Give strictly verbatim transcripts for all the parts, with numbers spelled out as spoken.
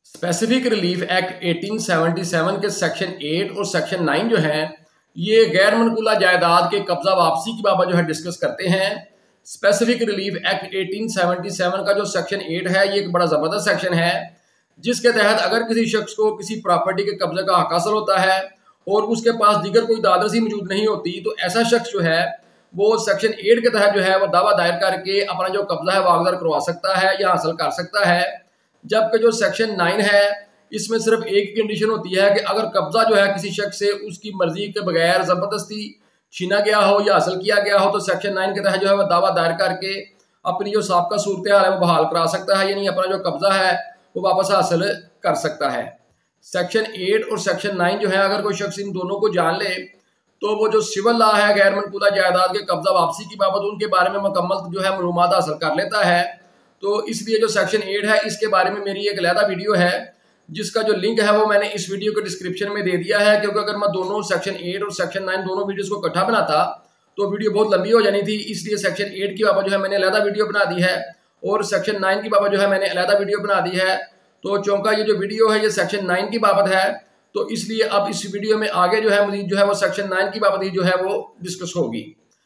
Specific relief act अठारह सौ सतहत्तर के सेक्शन आठ और सेक्शन नौ जो है ये गैर मनकूला जायदाद के कब्जा वापसी की बाबत जो है डिस्कस करते हैं। स्पेसिफिक रिलीफ एक्ट अठारह सौ सतहत्तर का जो सेक्शन आठ है ये एक बड़ा ज़बरदस्त सेक्शन है, जिसके तहत अगर किसी शख्स को किसी प्रॉपर्टी के कब्जे का हक हासिल होता है और उसके पास दीगर कोई दादरसी मौजूद नहीं होती तो ऐसा शख्स जो है वो सेक्शन आठ के तहत जो है वो दावा दायर करके अपना जो कब्जा है वागदार करवा सकता है या हासिल कर सकता है। जबकि जो सेक्शन नौ है इसमें सिर्फ एक कंडीशन होती है कि अगर कब्जा जो है किसी शख्स से उसकी मर्जी के बगैर ज़बरदस्ती छीना गया हो या हासिल किया गया हो तो सेक्शन नौ के तहत जो है वह दावा दायर करके अपनी जो साबका सूरत हाल है वो बहाल करा सकता है, यानी अपना जो कब्जा है वो वापस हासिल कर सकता है। सेक्शन आठ और सेक्शन नौ जो है अगर कोई शख्स इन दोनों को जान ले तो वो जो सिविल लॉ है गैर मनकूला जायदाद के कब्जा वापसी की बाबत उनके बारे में मुकम्मल जो है मालूमात हासिल कर लेता है। तो इसलिए जो सेक्शन आठ है इसके बारे में मेरी एक अलहदा वीडियो है जिसका जो लिंक है वो मैंने इस वीडियो के डिस्क्रिप्शन में दे दिया है, क्योंकि अगर मैं दोनों सेक्शन आठ और सेक्शन नौ दोनों वीडियोस को इकट्ठा बनाता तो वीडियो बहुत लंबी हो जानी थी। इसलिए सेक्शन आठ की बाबत जो है मैंने अलहदा वीडियो बना दी है और सेक्शन नौ की बाबत जो है मैंने अलहदा वीडियो बना दी है। तो चूंकि ये जो वीडियो है ये सेक्शन नौ की बाबत है तो इसलिए अब इस वीडियो में आगे जो है मजीद जो है वो सेक्शन नौ की बाबत ही जो है वो डिस्कस होगी।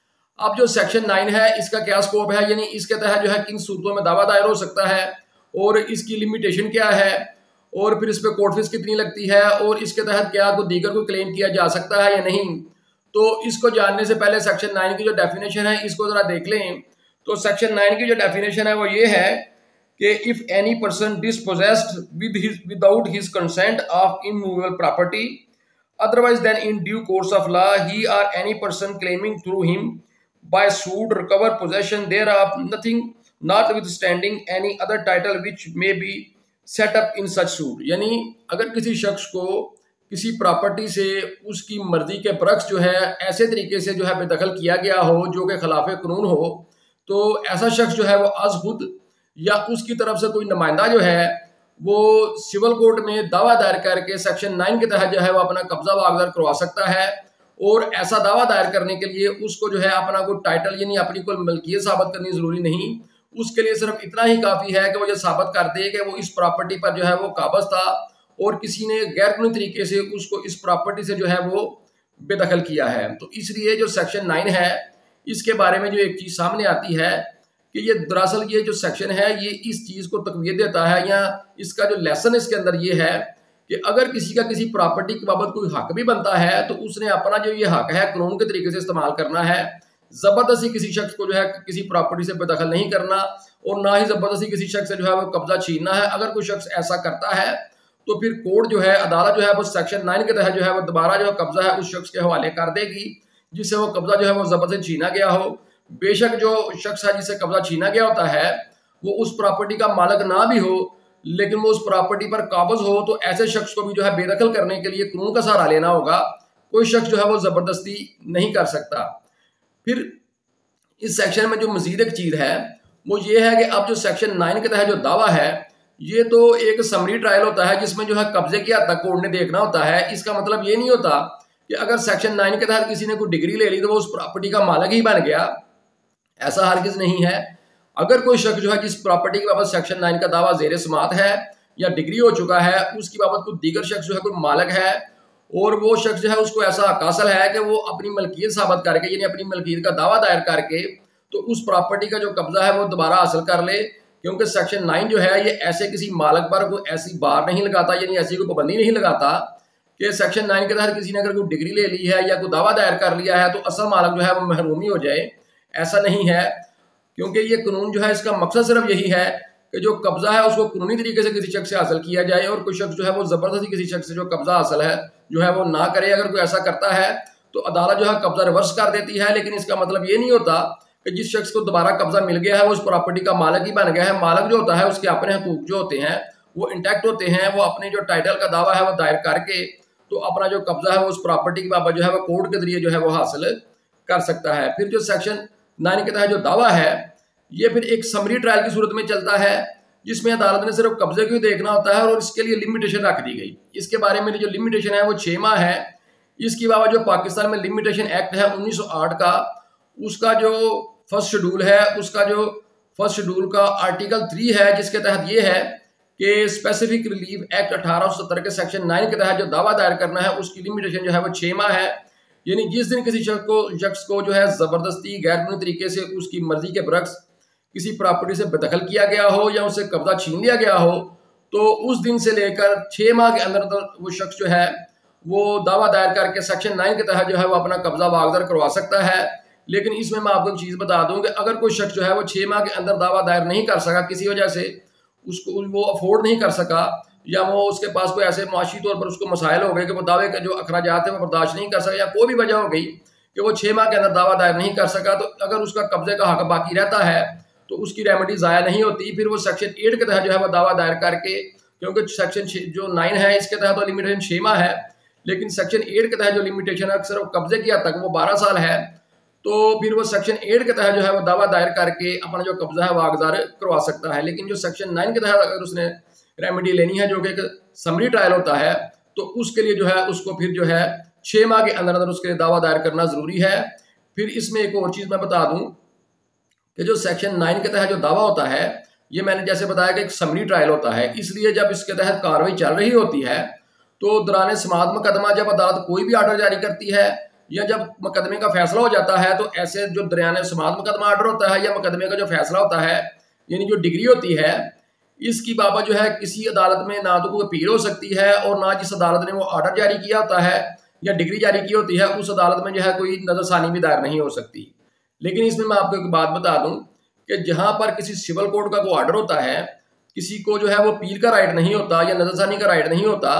अब जो सेक्शन नौ है इसका क्या स्कोप है, यानी इसके तहत जो है किन सूरतों में दावा दायर हो सकता है और इसकी लिमिटेशन क्या है और फिर इस पर कोर्ट फीस कितनी लगती है और इसके तहत क्या कोई दीगर को क्लेम किया जा सकता है या नहीं। तो इसको जानने से पहले सेक्शन नौ की जो डेफिनेशन है इसको ज़रा देख लें। तो सेक्शन नौ की जो डेफिनेशन है वो ये है कि if any person dispossessed with his without his consent of immovable property otherwise then in due course of law he or any person claiming through him by suit recover possession thereof nothing notwithstanding any other title which may be set up in such suit. यानी अगर किसी शख्स को किसी property से उसकी मर्जी के बरक्स जो है ऐसे तरीके से जो है बेदखल किया गया हो जो कि खिलाफ कानून हो तो ऐसा शख्स जो है वो अज खुद या उसकी तरफ से कोई नुमाइंदा जो है वो सिविल कोर्ट में दावा दायर करके सेक्शन नौ के तहत जो है वो अपना कब्जा वागदार करवा सकता है। और ऐसा दावा दायर करने के लिए उसको जो है अपना कोई टाइटल यानी अपनी कोई मलकियत साबित करनी जरूरी नहीं, उसके लिए सिर्फ इतना ही काफ़ी है कि वो ये साबित कर दे कि वो इस प्रॉपर्टी पर जो है वो काबज था और किसी ने गैर कानूनी तरीके से उसको इस प्रॉपर्टी से जो है वो बेदखल किया है। तो इसलिए जो सेक्शन नौ है इसके बारे में जो एक चीज़ सामने आती है कि ये दरअसल ये जो सेक्शन है ये इस चीज़ को तकवीत देता है या इसका जो लेसन इसके अंदर ये है कि अगर किसी का किसी प्रॉपर्टी की बाबत कोई हक भी बनता है तो उसने अपना जो ये हक है कानून के तरीके से इस्तेमाल करना है। ज़बरदस्ती किसी शख्स को जो है किसी प्रॉपर्टी से बेदखल नहीं करना और ना ही ज़बरदस्ती किसी शख्स से जो है वो कब्जा छीनना है। अगर कोई शख्स ऐसा करता है तो फिर कोर्ट जो है अदालत जो है वो सेक्शन नौ के तहत जो है वो दोबारा जो कब्जा है उस शख्स के हवाले कर देगी जिससे वो कब्जा जो है वो ज़बरदस्ती छीना गया हो। बेशक जो शख्स है जिससे कब्जा छीना गया होता है वो उस प्रॉपर्टी का मालिक ना भी हो लेकिन वो उस प्रॉपर्टी पर काबज हो तो ऐसे शख्स को भी जो है बेदखल करने के लिए कानून का सहारा लेना होगा। कोई शख्स जो है वो ज़बरदस्ती नहीं कर सकता। फिर इस सेक्शन में जो मजीद एक चीज़ है वो ये है कि अब जो सेक्शन नौ के तहत जो दावा है ये तो एक समरी ट्रायल होता है जिसमें जो है कब्जे की हद तक कोर्ट ने देखना होता है। इसका मतलब ये नहीं होता कि अगर सेक्शन नौ के तहत किसी ने कोई डिग्री ले ली तो वो उस प्रॉपर्टी का मालिक ही बन गया, ऐसा हरगिज़ नहीं है। अगर कोई शख्स जो है जिस प्रॉपर्टी की बाबत सेक्शन नौ का दावा ज़ेर समात है या डिग्री हो चुका है उसकी बाबत कोई दीगर शख्स जो है कोई मालिक है और वो शख्स जो है उसको ऐसा हक हासिल है कि वो अपनी मलकियत साबित करके यानी अपनी मलकियत का दावा दायर करके तो उस प्रॉपर्टी का जो कब्जा है वो दोबारा हासिल कर ले, क्योंकि सेक्शन नौ जो है ये ऐसे किसी मालिक पर कोई ऐसी बार नहीं लगाता यानी ऐसी कोई पाबंदी नहीं लगाता कि सेक्शन नौ के तहत किसी ने अगर कोई डिग्री ले ली है या कोई दावा दायर कर लिया है तो असल मालिक जो है वो महरूमी हो जाए, ऐसा नहीं है। क्योंकि ये कानून जो है इसका मकसद सिर्फ यही है कि जो कब्जा है उसको कानूनी तरीके से किसी शख्स से हासिल किया जाए और कोई शख्स जो है वो ज़बरदस्ती किसी शख्स से जो कब्जा हासिल है जो है वो ना करे। अगर कोई ऐसा करता है तो अदालत जो है कब्जा रिवर्स कर देती है, लेकिन इसका मतलब ये नहीं होता कि जिस शख्स को दोबारा कब्जा मिल गया है वो उस प्रॉपर्टी का मालिक ही बन गया है। मालिक जो होता है उसके अपने हकूक जो होते हैं वो इंटैक्ट होते हैं, वो अपने जो टाइटल का दावा है वो दायर करके तो अपना जो कब्जा है वो उस प्रॉपर्टी की बाबत जो है वो कोर्ट के जरिए जो है वो हासिल कर सकता है। फिर जो सेक्शन नौ के तहत जो दावा है ये फिर एक समरी ट्रायल की सूरत में चलता है जिसमें अदालत ने सिर्फ कब्जे को ही देखना होता है और इसके लिए लिमिटेशन रख दी गई। इसके बारे में जो लिमिटेशन है वो छः माह है। इसके अलावा जो पाकिस्तान में लिमिटेशन एक्ट है उन्नीस सौ आठ का उसका जो फर्स्ट शेड्यूल है उसका जो फर्स्ट शेड्यूल का आर्टिकल थ्री है जिसके तहत ये है कि स्पेसिफिक रिलीफ एक्ट अठारह सौ सत्तर के सेक्शन नाइन के तहत जो दावा दायर करना है उसकी लिमिटेशन जो है वो छः माह है। यानी जिस दिन किसी शख्स को शख्स को जो है ज़बरदस्ती गैर कानूनी तरीके से उसकी मर्जी के बरक्स किसी प्रॉपर्टी से बेदखल किया गया हो या उससे कब्जा छीन लिया गया हो, तो उस दिन से लेकर छः माह के अंदर अंदर वो शख्स जो है वो दावा दायर करके सेक्शन नाइन के तहत जो है वो अपना कब्जा वागदर करवा सकता है। लेकिन इसमें मैं आपको एक चीज़ बता दूं कि अगर कोई शख्स जो है वो छः माह के अंदर दावा दायर नहीं कर सका, किसी वजह से उसको वो अफोर्ड नहीं कर सका या वो उसके पास कोई ऐसे मुआशी तौर पर उसको मसाइल हो गए कि वो दावे के जो अखराजात है वो बर्दाश्त नहीं कर सका या कोई भी वजह हो गई कि वो छः माह के अंदर दावा दायर नहीं कर सका, तो अगर उसका कब्जे का हक बाकी रहता है तो उसकी रेमेडी ज़ाया नहीं होती। फिर वो सेक्शन एट के तहत जो है वो दावा दायर करके, क्योंकि सेक्शन जो नाइन है इसके तहत तो लिमिटेशन छः माह है, लेकिन सेक्शन एट के तहत जो लिमिटेशन है सिर्फ कब्जे की हद तक वो बारह साल है, तो फिर वो सेक्शन एट के तहत जो है वो दावा दायर करके अपना जो कब्जा है वागजार करवा सकता है। लेकिन जो सेक्शन नाइन के तहत अगर उसने रेमेडी लेनी है जो कि एक समरी ट्रायल होता है, तो उसके लिए जो है उसको फिर जो है छः माह के अंदर अंदर उसके लिए दावा दायर करना ज़रूरी है। फिर इसमें एक और चीज़ मैं बता दूं कि जो सेक्शन नाइन के तहत जो दावा होता है, ये मैंने जैसे बताया कि एक समरी ट्रायल होता है, इसलिए जब इसके तहत कार्रवाई चल रही होती है तो दौरान समाअत मुकदमा जब अदालत कोई भी आर्डर जारी करती है या जब मुकदमे का फैसला हो जाता है, तो ऐसे जो दौरान समाअत मुकदमा आर्डर होता है या मुकदमे का जो फैसला होता है, यानी जो डिग्री होती है, इसकी बाबत जो है किसी अदालत में ना तो कोई अपील हो सकती है और ना जिस अदालत ने वो आर्डर जारी किया होता है या डिग्री जारी की होती है उस अदालत में जो है कोई नज़रसानी भी दायर नहीं हो सकती। लेकिन इसमें मैं आपको एक बात बता दूं कि जहां पर किसी सिविल कोर्ट का कोई आर्डर होता है, किसी को जो है वो अपील का राइट नहीं होता या नज़रसानी का राइट नहीं होता,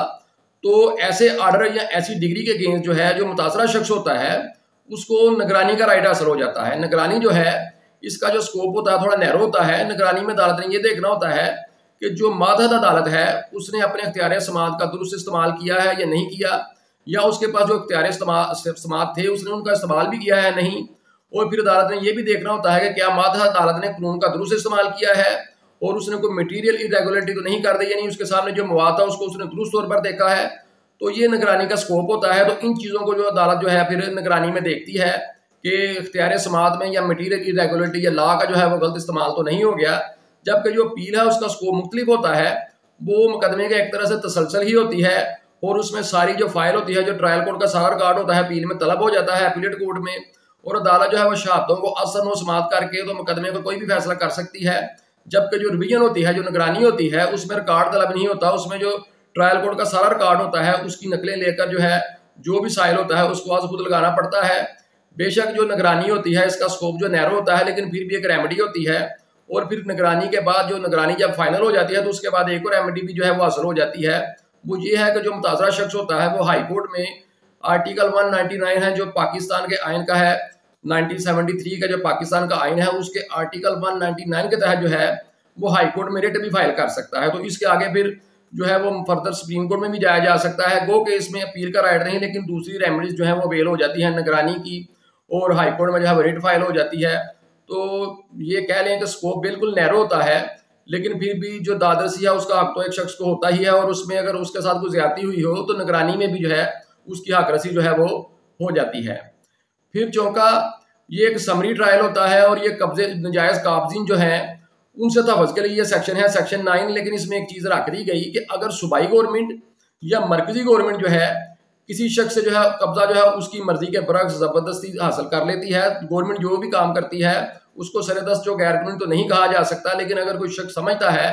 तो ऐसे आर्डर या ऐसी डिग्री के अगेंस्ट जो है जो मुतासरा शख्स होता है उसको निगरानी का राइट हासिल हो जाता है। निगरानी जो है इसका जो स्कोप होता है थोड़ा नैरो होता है। निगरानी में अदालत ने ये देखना होता है कि जो मातहत अदालत है उसने अपने अख्तियार समाअत का दुरुस्त इस्तेमाल किया है या नहीं किया, या उसके पास जो अख्तियार समाअत थे उसने उनका इस्तेमाल भी किया है नहीं। और फिर अदालत ने यह भी देखना होता है कि क्या मातहत अदालत ने कानून का दुरुस्त इस्तेमाल किया है और उसने कोई मटीरियल इरेगुलरिटी तो नहीं कर दी, यानी उसके सामने जो मवाद था उसको उसने दुरुस्त तौर पर देखा है। तो ये निगरानी का स्कोप होता है। तो इन चीज़ों को जो अदालत जो है फिर निगरानी में देखती है कि इख्तियार समाअत में या मटीरियल इरेगुलरिटी या लॉ का जो है वो गलत इस्तेमाल तो नहीं हो गया। जबकि जो अपील है उसका स्कोप मुख्तलिफ होता है, वो मुकदमे का एक तरह से तसलसल ही होती है और उसमें सारी जो फाइल होती है, जो ट्रायल कोर्ट का सारा रिकॉर्ड होता है अपील में तलब हो जाता है अपीलेट कोर्ट में, और अदालत जो है वो शहादतों को असर व समाअत करके तो मुकदमे को कोई भी फैसला कर सकती है। जबकि जो रिवीजन होती है, जो निगरानी होती है, उसमें रिकॉर्ड तलब नहीं होता, उसमें जो ट्रायल कोर्ट का सारा रिकॉर्ड होता है उसकी नकलें लेकर जो है जो भी साइल होता है उसको आज खुद लगाना पड़ता है। बेशक जो निगरानी होती है इसका स्कोप जो नैरो होता है, लेकिन फिर भी एक रेमेडी होती है। और फिर निगरानी के बाद जो निगरानी जब फाइनल हो जाती है तो उसके बाद एक और रेमेडी भी जो है वो हासिल हो जाती है। वो ये है कि जो मुतासरा शख्स होता है वो हाई कोर्ट में आर्टिकल वन नाइन्टी नाइन है जो पाकिस्तान के आइन का है, नाइनटीन सेवेंटी थ्री का जो पाकिस्तान का आइन है उसके आर्टिकल वन नाइन्टी नाइन के तहत जो है वो हाई कोर्ट में रिट भी फाइल कर सकता है। तो इसके आगे फिर जो है वो फर्दर सुप्रीम कोर्ट में भी जाया जा सकता है। गो के इसमें अपील का राइट नहीं, लेकिन दूसरी रेमेडीज जो है वो अवेल हो जाती है निगरानी की और हाई कोर्ट में जो है वो रिट फाइल हो जाती है। तो ये कह लें कि स्कोप बिल्कुल नैरो होता है, लेकिन फिर भी जो दादरसी है उसका हक तो एक शख्स को होता ही है और उसमें अगर उसके साथ कोई ज्यादती हुई हो तो निगरानी में भी जो है उसकी हकरसी जो है वो हो जाती है। फिर चौका, ये एक समरी ट्रायल होता है और ये कब्जे नजायज़ काब्जीन जो है उनसे तहफ़्फ़ुज़ के लिए ये सेक्शन है, सेक्शन नाइन। लेकिन इसमें एक चीज़ रख दी गई कि अगर सूबाई गवर्नमेंट या मरकजी गवर्नमेंट जो है किसी शख्स से जो है कब्जा जो है उसकी मर्जी के बरक्स ज़बरदस्ती हासिल कर लेती है, गवर्नमेंट जो भी काम करती है उसको सरेदस्त जो गैर कानूनी तो नहीं कहा जा सकता, लेकिन अगर कोई शख्स समझता है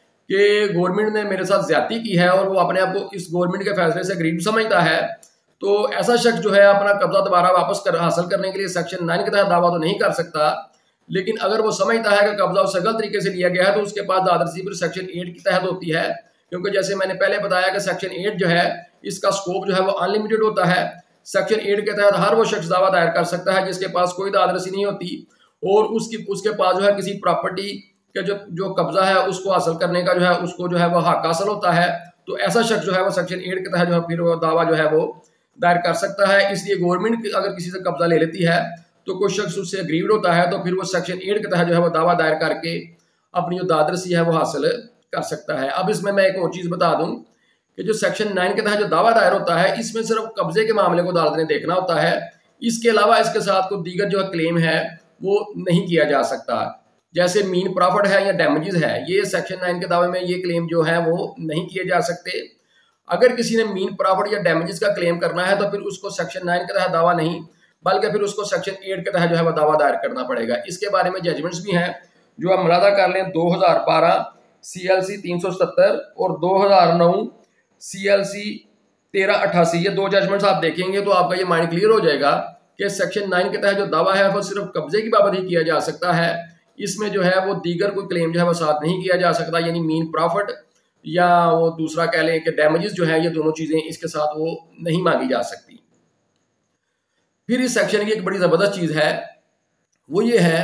कि गवर्नमेंट ने मेरे साथ ज्यादती की है और वो अपने आप को इस गवर्नमेंट के फैसले से गरीब समझता है, तो ऐसा शख्स जो है अपना कब्जा दोबारा वापस कर हासिल करने के लिए सेक्शन नाइन के तहत दावा तो नहीं कर सकता। लेकिन अगर वो समझता है कि कब्जा उससे गलत तरीके से लिया गया है तो उसके पास दादरसी फिर सेक्शन एट की तहत होती है, क्योंकि जैसे मैंने पहले बताया कि सेक्शन एट जो है इसका स्कोप जो है वो अनलिमिटेड होता है। सेक्शन एट के तहत हर वो शख्स दावा दायर कर सकता है जिसके पास कोई दादरसी नहीं होती और उसकी उसके पास जो है किसी प्रॉपर्टी के जो जो कब्जा है उसको हासिल करने का जो है उसको जो है वो हक हासिल होता है। तो ऐसा शख्स जो है वो सेक्शन एट के तहत जो है फिर वो दावा जो है वो दायर कर सकता है। इसलिए गवर्नमेंट अगर किसी से कब्जा ले लेती है तो कोई शख्स उससे अग्रीव्ड होता है तो फिर वो सेक्शन एट के तहत जो है वो दावा दायर करके अपनी जो दादरसी है वो हासिल कर सकता है। अब इसमें मैं एक और चीज़ बता दूं कि जो सेक्शन नाइन के तहत जो दावा दायर होता है इसमें सिर्फ कब्जे के मामले को अदालत ने देखना होता है, इसके अलावा इसके साथ कोई दीगर जो क्लेम है वो नहीं किया जा सकता। जैसे मीन प्रॉफिट है या डैमेजेस है, ये सेक्शन नाइन के दावे में ये क्लेम जो है वो नहीं किए जा सकते। अगर किसी ने मीन प्रॉफिट या डैमेजेस का क्लेम करना है तो फिर उसको सेक्शन नाइन के तहत दावा नहीं बल्कि फिर उसको सेक्शन एट के तहत जो है वो दावा दायर करना पड़ेगा। इसके बारे में जजमेंट्स भी हैं जो आप मुलादा कर लें, दो हज़ार बारह सी एल सी तीन सौ सत्तर और दो हज़ार नौ सी एल सी तेरह अट्ठासी, ये दो जजमेंट्स आप देखेंगे तो आपका ये माइंड क्लियर हो जाएगा कि सेक्शन नाइन के तहत जो दावा है वो सिर्फ कब्जे की बाबत ही किया जा सकता है। इसमें जो है वो दीगर कोई क्लेम जो है वो साथ नहीं किया जा सकता, यानी मीन प्रॉफिट या वो दूसरा कह लें कि डैमेजेस जो है, ये दोनों चीजें इसके साथ वो नहीं मांगी जा सकती। फिर इस सेक्शन की एक बड़ी जबरदस्त चीज है, वो ये है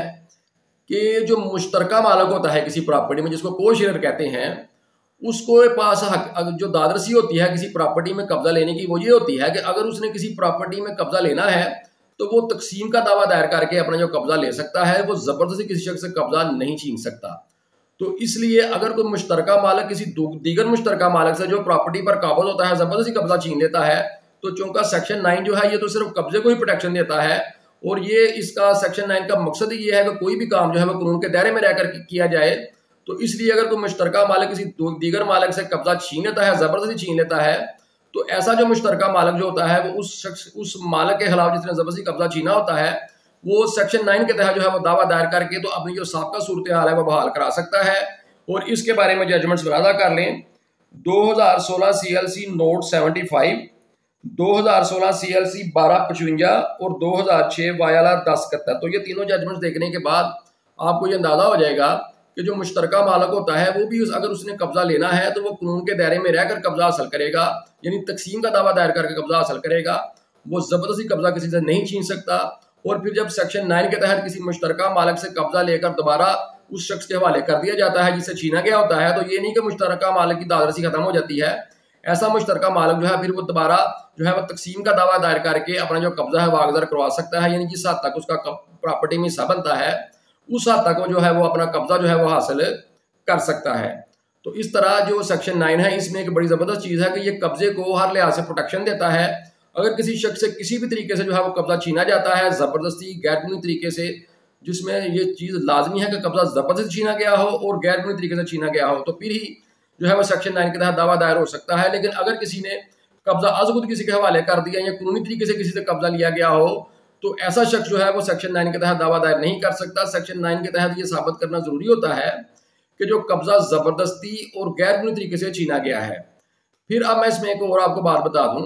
कि जो मुश्तरका मालिक होता है किसी प्रॉपर्टी में, जिसको को शेयर कहते हैं, उसको पास हक जो दादरसी होती है किसी प्रॉपर्टी में कब्जा लेने की, वो ये होती है कि अगर उसने किसी प्रॉपर्टी में कब्जा लेना है तो वो तकसीम का दावा दायर करके अपना जो कब्जा ले सकता है, वो जबरदस्ती किसी शख्स से कब्जा नहीं छीन सकता। तो इसलिए अगर कोई मुश्तरका मालिक किसी दीगर मुश्तरका मालिक से जो प्रॉपर्टी पर काबज होता है जबरदस्ती कब्जा छीन लेता है, तो चूंकि सेक्शन नाइन जो है ये तो सिर्फ कब्जे को ही प्रोटेक्शन देता है, और ये इसका सेक्शन नाइन का मकसद ही ये है कि कोई भी काम जो है वो कानून के दायरे में रहकर किया जाए। तो इसलिए अगर कोई मुश्तरका मालिक किसी दीगर मालिक से कब्जा छीन लेता है, जबरदस्ती छीन लेता है, तो ऐसा जो मुश्तरका मालिक जो होता है वो उस शख्स उस मालिक के खिलाफ जिसने जबरदस्ती कब्जा छीना होता है, वो सेक्शन नाइन के तहत जो है वो दावा दायर करके तो अपनी जो साबका सूरत हाल है वो बहाल करा सकता है। और इसके बारे में जजमेंट्स बरादा कर लें, दो हज़ार सोलह C L C note seventy five, दो हज़ार सोलह सी एल सी बारह पचवंजा और दो हज़ार छः वायाला दस इकहत्तर। तो ये तीनों जजमेंट्स देखने के बाद आपको ये अंदाजा हो जाएगा कि जो मुश्तरका मालिक होता है वो भी उस अगर उसने कब्जा लेना है तो वो कानून के दायरे में रहकर कब्जा हासिल करेगा, यानी तकसीम का दावा दायर करके कब्जा हासिल करेगा। वो जबरदस्ती कब्जा किसी से नहीं छीन सकता। और फिर जब सेक्शन नाइन के तहत किसी मुश्तरका मालिक से कब्जा लेकर दोबारा उस शख्स के हवाले कर दिया जाता है जिससे छीना गया होता है, तो ये नहीं कि मुश्तरका मालिक की दादरसी खत्म हो जाती है। ऐसा मुश्तरका मालिक जो है फिर वो दोबारा जो है वो तकसीम का दावा दायर करके अपना जो कब्जा है वागजर करवा सकता है, यानी जिस हद तक उसका प्रॉपर्टी में हिस्सा बनता है उस हद तक वो जो है वो अपना कब्जा जो है वो हासिल कर सकता है। तो इस तरह जो सेक्शन नाइन है इसमें एक बड़ी ज़बरदस्त चीज़ है कि ये कब्जे को हर लिहाज से प्रोटेक्शन देता है। अगर किसी शख्स से किसी भी तरीके से जो है वो कब्जा छीना जाता है ज़बरदस्ती गैरकानूनी तरीके से, जिसमें ये चीज़ लाजमी है कि कब्जा ज़बरदस्ती छीना गया हो और गैरकानूनी तरीके से छीना गया हो, तो फिर ही जो है वो सेक्शन नाइन के तहत दावा दायर हो सकता है। लेकिन अगर किसी ने कब्जा अज़खुद किसी के हवाले कर दिया या कानूनी तरीके से किसी से कब्जा लिया गया हो, तो ऐसा शख्स जो है वो सेक्शन नाइन के तहत दावा दायर नहीं कर सकता। सेक्शन नाइन के तहत ये साबित करना जरूरी होता है कि जो कब्जा जबरदस्ती और गैर कानूनी तरीके से छीना गया है। फिर अब मैं इसमें एक और आपको बात बता दूं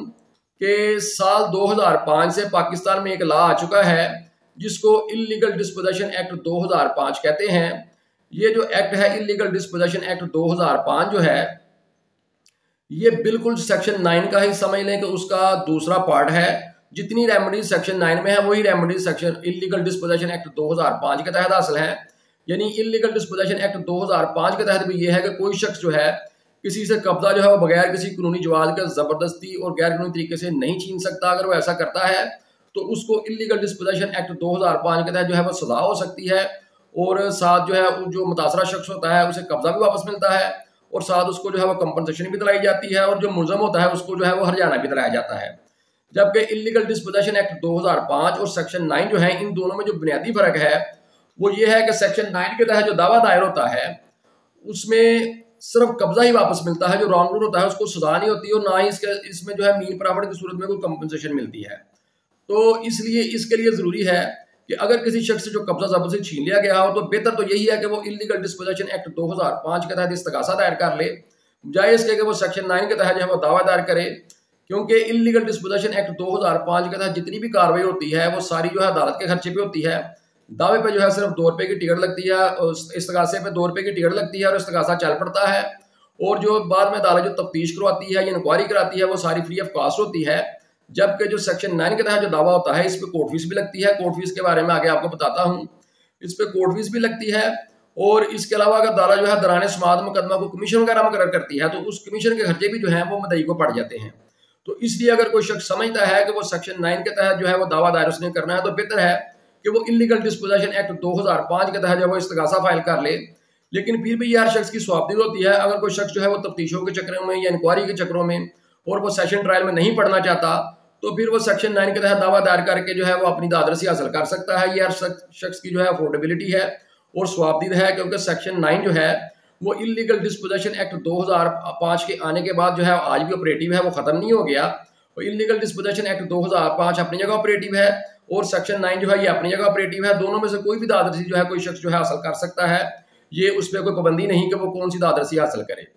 कि साल दो हज़ार पाँच से पाकिस्तान में एक लॉ आ चुका है जिसको इलीगल डिस्पोजेशन एक्ट दो हज़ार पाँच कहते हैं। ये जो एक्ट है इलीगल डिस्पोजेशन एक्ट दो हज़ार पाँच जो है ये बिल्कुल सेक्शन नाइन का ही समझ लें कि उसका दूसरा पार्ट है। जितनी रेमेडीज सेक्शन नाइन में है वही remedies section illegal disposition act दो हज़ार पाँच के तहत हासिल है। यानी इलीगल डिस्पोजेशन एक्ट दो हज़ार पाँच के तहत भी ये है कि कोई शख्स जो है किसी से कब्जा जो है वो बगैर किसी कानूनी जवाज के जबरदस्ती और गैर कानूनी तरीके से नहीं छीन सकता। अगर वो ऐसा करता है तो उसको इलीगल डिस्पोजेशन एक्ट दो हज़ार पाँच के तहत जो है वो सजा हो सकती है, और साथ जो है जो मुतासरा शख्स होता है उसे कब्जा भी वापस मिलता है, और साथ उसको जो है वो कंपनसेशन भी दिलाई जाती है, और जो मुलजम होता है उसको जो है वो हरजाना भी दिलाया जाता है। जबकि इलीगल डिस्पोजेशन एक्ट दो हज़ार पाँच और सेक्शन नाइन जो है इन दोनों में जो बुनियादी फर्क है वो ये है कि सेक्शन नाइन के तहत जो दावा दायर होता है उसमें सिर्फ कब्जा ही वापस मिलता है, जो रॉन्ग रूल होता है उसको सजा नहीं होती, और ना ही इसके इसमें जो है मीन प्रॉफिट की सूरत में कोई कंपनसेशन मिलती है। तो इसलिए इसके लिए जरूरी है कि अगर किसी शख्स से जो कब्जा जबरदस्ती छीन लिया गया हो तो बेहतर तो यही है कि वो इलीगल डिस्पोजेशन एक्ट दो हज़ार पाँच के तहत इस्तगासा दायर कर ले, बजाय इसके कि वो सेक्शन नाइन के तहत जो है वो दावा दायर करे। क्योंकि इलीगल डिस्पोजेशन एक्ट दो हज़ार पाँच के तहत जितनी भी कार्रवाई होती है वो सारी जो है अदालत के खर्चे पे होती है। दावे पे जो है सिर्फ दो रुपये की टिकट लगती है, इस्तगासे पे दो रुपये की टिकट लगती है और इस्तगासा चल पड़ता है, और जो बाद में अदालत जो तफ्तीश करवाती है या इंक्वायरी कराती है वो सारी फ्री ऑफ कॉस्ट होती है। जबकि जो सेक्शन नाइन के तहत जो दावा होता है इस पर कोर्ट फीस भी लगती है। कोर्ट फीस के बारे में आगे आपको बताता हूँ। इस पर कोर्ट फीस भी लगती है, और इसके अलावा अगर अदालत जो है दौरान समाअत मुकदमा को कमीशन वगैरह मुकर्रर करती है तो उस कमीशन के खर्चे भी जो है वो मुद्दई को पड़ जाते हैं। तो इसलिए अगर कोई शख्स समझता है कि वो सेक्शन नाइन के तहत जो है वो दावा दायर उसने करना है तो बेहतर है कि वो इलीगल डिस्पोजेशन एक्ट दो हज़ार पाँच के तहत जो है वो इस्तगासा फाइल कर ले। लेकिन फिर भी हर शख्स की स्वाबदीद होती है। अगर कोई शख्स जो है वो तफ्तीशों के चक्रों में या इंक्वायरी के चक्रों में और वो सेशन ट्रायल में नहीं पढ़ना चाहता तो फिर वो सेक्शन नाइन के तहत दावा दायर करके जो है वो अपनी दादरसी हासिल कर सकता है। ये हर शख्स की जो है अफोर्डेबिलिटी है, और स्वाबदीद है, क्योंकि सेक्शन नाइन जो है वो इलीगल डिस्पोजेशन एक्ट दो हज़ार पाँच के आने के बाद जो है आज भी ऑपरेटिव है, वो ख़त्म नहीं हो गया। और इलीगल डिस्पोजेशन एक्ट दो हज़ार पाँच अपनी जगह ऑपरेटिव है और सेक्शन नाइन जो है ये अपनी जगह ऑपरेटिव है। दोनों में से कोई भी दादरसी जो है कोई शख्स जो है हासिल कर सकता है, ये उस पर कोई पाबंदी नहीं कि वो कौन सी दादरसी हासिल करे।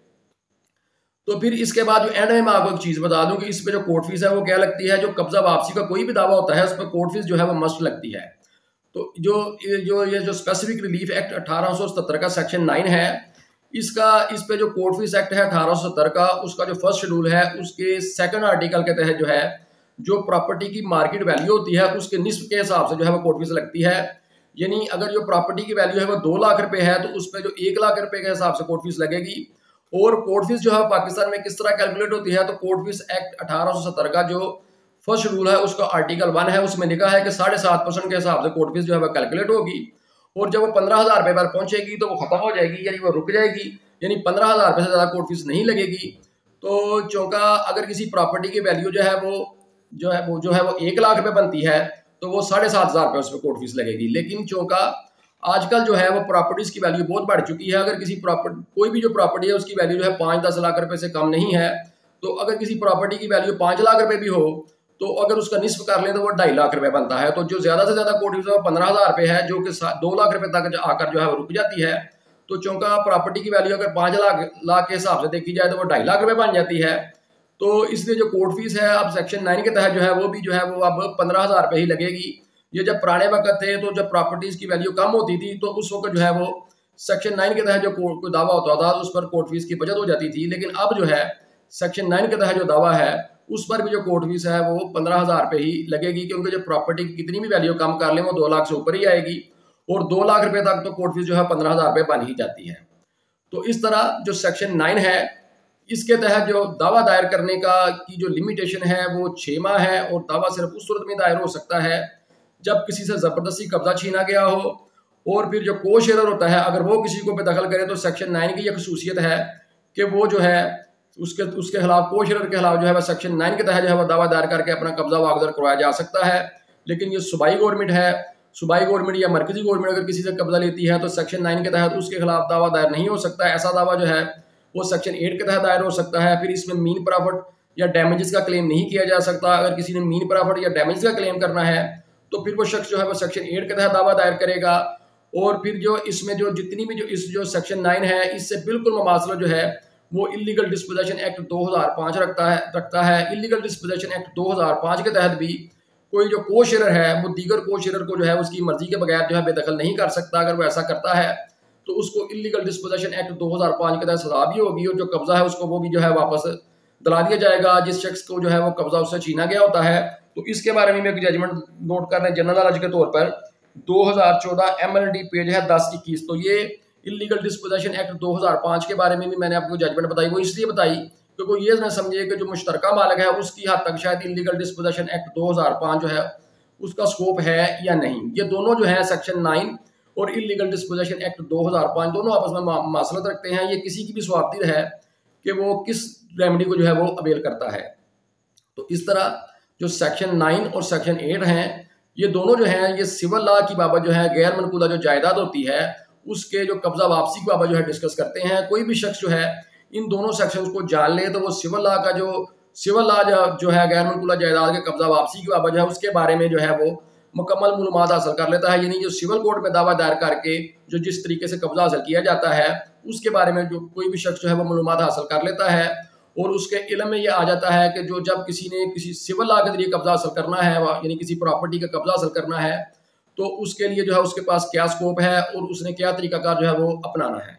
तो फिर इसके बाद जो एंड में मैं आपको एक चीज़ बता दूं कि इस पे जो कोर्ट फीस है वो क्या लगती है। जो कब्जा वापसी का कोई भी दावा होता है उस पर कोर्ट फीस जो है वो मस्ट लगती है। तो जो जो ये जो स्पेसिफिक रिलीफ एक्ट अठारह सौ सत्तर का सेक्शन नाइन है, इसका इस पे जो कोर्ट फीस एक्ट है अठारह सौ सत्तर का, उसका जो फर्स्ट शेड्यूल है उसके सेकंड आर्टिकल के तहत जो है जो प्रॉपर्टी की मार्केट वैल्यू होती है उसके निस्फ के हिसाब से जो है वो कोर्ट फीस लगती है। यानी अगर जो प्रॉपर्टी की वैल्यू है वो दो लाख रुपए है तो उस पर जो एक लाख रुपए के हिसाब से कोर्ट फीस लगेगी। और कोर्ट फीस जो है पाकिस्तान में किस तरह कैलकुलेट होती है, तो कोर्ट फीस एक्ट अठारह सौ सत्तर का जो फर्स्ट शेड्यूल है उसका आर्टिकल वन है, उसमें लिखा है कि साढ़े सात परसेंट के हिसाब से कोर्ट फीस जो है वह कैलकुलेट होगी। और जब वो पंद्रह हजार रुपये पर पहुंचेगी तो वो खत्म हो जाएगी, यानी वो रुक जाएगी, यानी पंद्रह हजार रुपये से ज़्यादा कोर्ट फीस नहीं लगेगी। तो चौका अगर किसी प्रॉपर्टी की वैल्यू जो है वो जो है वो जो है वो एक लाख रुपये बनती है तो वो साढ़े सात हजार रुपये उस पर कोर्ट फीस लगेगी। लेकिन चौका आजकल जो है वो प्रॉपर्टीज की वैल्यू बहुत बढ़ चुकी है। अगर किसी प्रॉपर्टी कोई भी जो प्रॉपर्टी है उसकी वैल्यू जो है पाँच दस लाख रुपए से कम नहीं है, तो अगर किसी प्रॉपर्टी की वैल्यू पाँच लाख रुपए भी हो तो अगर उसका निस्फ कर लें तो वो ढाई लाख रुपए बनता है। तो जो ज्यादा से ज्यादा कोर्ट फीस है वो पंद्रह हजार रुपये है, जो कि दो लाख रुपए तक आकर जो है वो रुक जाती है। तो चूंकि प्रॉपर्टी की वैल्यू अगर पाँच लाख लाख के हिसाब से देखी जाए तो वो ढाई लाख रुपए बन जाती है। तो इसलिए जो कोर्ट फीस है अब सेक्शन नाइन के तहत जो है वो भी जो है वो अब पंद्रह हजार रुपये ही लगेगी। ये जब पुराने वक्त थे तो जब प्रॉपर्टीज की वैल्यू कम होती थी तो उस वक्त जो है वो सेक्शन नाइन के तहत जो कोई दावा होता था उस पर कोर्ट फीस की बचत हो जाती थी। लेकिन अब जो है सेक्शन नाइन के तहत जो दावा है उस पर भी जो कोर्ट फीस है वो पंद्रह हजार रुपये ही लगेगी, क्योंकि जो प्रॉपर्टी की कितनी भी वैल्यू कम कर लें वो दो लाख से ऊपर ही आएगी और दो लाख रुपए तक तो कोर्ट फीस जो है पंद्रह हजार रुपये बन ही जाती है। तो इस तरह जो सेक्शन नाइन है इसके तहत जो दावा दायर करने का की जो लिमिटेशन है वो छः माह है और दावा सिर्फ उस सूरत में दायर हो सकता है जब किसी से जबरदस्ती कब्जा छीना गया हो। और फिर जो को शेयर होता है अगर वो किसी को बेदखल करे तो सेक्शन नाइन की यह खसूसियत है कि वो जो है उसके उसके खिलाफ को शेयर के खिलाफ जो है वह सेक्शन नाइन के तहत जो है वह दावा दायर करके अपना कब्जा वागदर करवाया जा सकता है। लेकिन ये सूबाई गवर्नमेंट है, सूबाई गवर्नमेंट या मरकजी गवर्नमेंट अगर किसी से कब्जा लेती है तो सेक्शन नाइन के तहत उसके खिलाफ दावा दायर नहीं हो सकता। ऐसा दावा जो है वो सेक्शन एट के तहत दायर हो सकता है। फिर इसमें मीन प्रॉफिट या डैमेजेस का क्लेम नहीं किया जा सकता। अगर किसी ने मीन प्रॉफिट या डैमेज का क्लेम करना है तो फिर वो शख्स जो है वो सेक्शन एट के तहत दावा दायर करेगा। और फिर जो इसमें जो जितनी भी जो इस जो सेक्शन नाइन है इससे बिल्कुल मुमासला जो है वो इलीगल डिस्पोजेशन एक्ट दो हज़ार पाँच रखता है रखता है इलीगल डिस्पोजेशन एक्ट दो हज़ार पाँच के तहत भी कोई जो को शेयर है वो दीगर को शेयर को जो है उसकी मर्जी के बगैर जो है बेदखल नहीं कर सकता। अगर वो ऐसा करता है तो उसको इलीगल डिस्पोजेशन एक्ट दो हज़ार पाँच के तहत सजा भी होगी और जो कब्जा है उसको वो भी जो है वापस दिला दिया जाएगा जिस शख्स को जो है वो कब्जा उससे छीना गया होता है। तो इसके बारे में एक जजमेंट नोट कर रहे हैं जनरल नॉलेज के तौर पर दो हज़ार चौदह एम एल डी पेज है दस इक्कीस। तो ये इलीगल डिस्पोजेशन एक्ट दो हज़ार पाँच के बारे में भी मैंने आपको जजमेंट बताई, वो इसलिए बताई क्योंकि ये ना समझिए कि जो मुश्तरका मालिक है उसकी हद तक शायद इलीगल डिस्पोजेशन एक्ट दो हज़ार पाँच जो है उसका स्कोप है या नहीं। ये दोनों जो है सेक्शन नाइन और इलीगल डिस्पोजेशन एक्ट दो हज़ार पाँच दोनों आपस में मासलत रखते हैं। ये किसी की भी स्वाबदीद है कि वो किस रेमेडी को जो है वो अवेल करता है। तो इस तरह जो सेक्शन नाइन और सेक्शन एट हैं ये दोनों जो हैं ये सिविल लॉ की बाबत जो है गैर मनकूदा जो जायदाद होती है उसके जो कब्जा वापसी की बाबत जो है डिस्कस करते हैं। कोई भी शख्स जो है इन दोनों सेक्शंस को जान ले तो वो सिविल लॉ का जो सिविल लॉ जो है गैर मनकूदा जायदाद के कब्जा वापसी की बाबत जो है उसके बारे में जो है वो मुकम्मल मालूमात हासिल कर लेता है। यानी जो सिविल कोर्ट में दावा दायर करके जो जिस तरीके से कब्जा हासिल किया जाता है उसके बारे में जो कोई भी शख्स जो है वो मालूमात हासिल कर लेता है और उसके इल्म में यह आ जाता है कि जो जब किसी ने किसी सिविल लॉ के जरिए कब्जा हासिल करना है यानी किसी प्रॉपर्टी का कब्जा हासिल करना है तो उसके लिए जो है उसके पास क्या स्कोप है और उसने क्या तरीकाकार जो है वो अपनाना है।